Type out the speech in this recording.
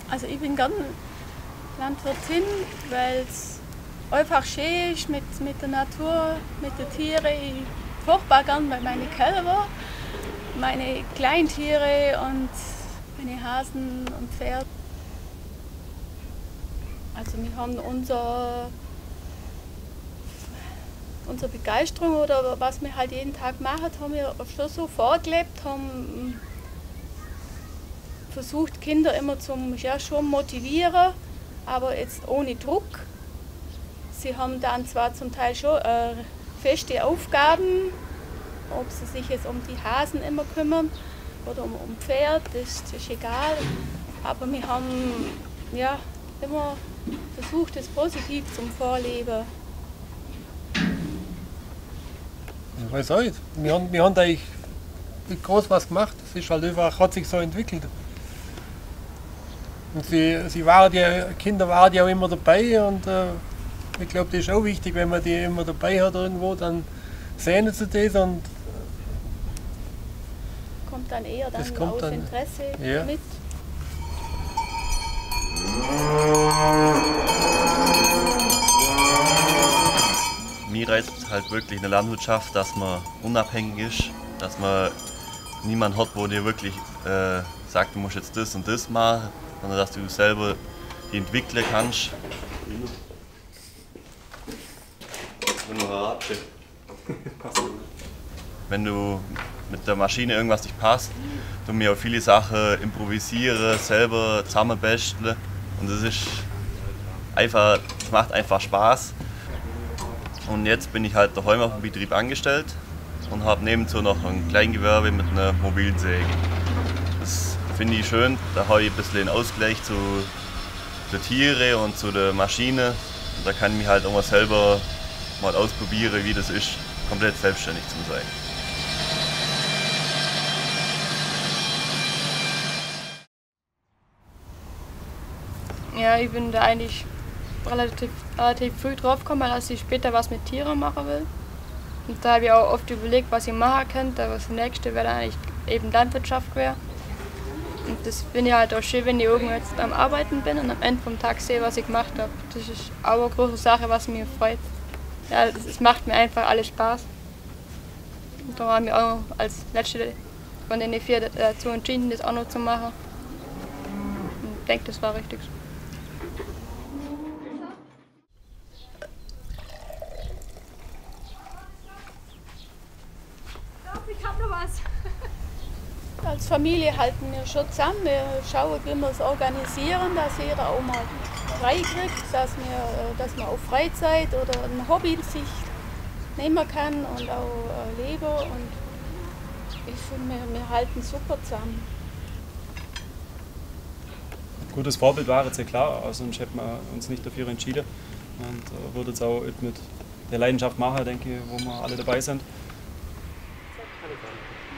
Also ich bin gerne Landwirtin, weil es einfach schön ist mit der Natur, mit den Tieren. Ich furchtbar gern bei meinen Kälber, meine Kleintiere und meine Hasen und Pferde. Also wir haben unsere Begeisterung oder was wir halt jeden Tag machen, haben wir schon so vorgelebt, haben versucht, Kinder immer schon motivieren, aber jetzt ohne Druck. Sie haben dann zwar zum Teil schon feste Aufgaben, ob sie sich jetzt um die Hasen immer kümmern oder um Pferd, das ist egal. Aber wir haben immer versucht, es positiv zum Vorleben. Ich weiß auch nicht. Wir haben eigentlich nicht groß was gemacht. Es ist halt einfach, hat sich so entwickelt. Und Kinder waren ja auch immer dabei und ich glaube, das ist auch wichtig, wenn man die immer dabei hat irgendwo, dann sehen sie das und kommt dann eher dann aus Interesse mit. Mir reizt halt wirklich eine Landwirtschaft, dass man unabhängig ist, dass man niemanden hat, wo dir wirklich sagt, du musst jetzt das und das machen, sondern dass du selber die entwickeln kannst. Wenn du mit der Maschine irgendwas nicht passt, du mir auch viele Sachen improvisieren, selber zusammenbasteln und das macht einfach Spaß. Und jetzt bin ich halt daheim auf dem Betrieb angestellt und habe nebenzu noch ein Kleingewerbe mit einer mobilen Säge. Das finde ich schön, da habe ich ein bisschen den Ausgleich zu den Tieren und zu der Maschine. Und da kann ich mich halt auch mal selber mal ausprobieren, wie das ist, komplett selbstständig zu sein. Ja, ich bin da eigentlich relativ früh drauf gekommen, dass ich später was mit Tieren machen will. Und da habe ich auch oft überlegt, was ich machen könnte, aber das nächste wäre dann eigentlich eben Landwirtschaft wäre. Und das finde ich halt auch schön, wenn ich irgendwo jetzt am Arbeiten bin und am Ende vom Tag sehe, was ich gemacht habe. Das ist auch eine große Sache, was mich freut. Ja, es macht mir einfach alles Spaß. Und da haben wir auch als letzte von den 4 dazu entschieden, das auch noch zu machen. Und ich denke, das war richtig. Ich hab noch was. Als Familie halten wir schon zusammen. Wir schauen, wie wir es organisieren, dass jeder auch mal frei kriegt, dass man auch Freizeit oder ein Hobby sich nehmen kann und auch leben. Und ich finde, wir halten super zusammen. Ein gutes Vorbild war jetzt ja klar, sonst hätten wir uns nicht dafür entschieden. Und würde jetzt auch mit der Leidenschaft machen, denke ich, wo wir alle dabei sind.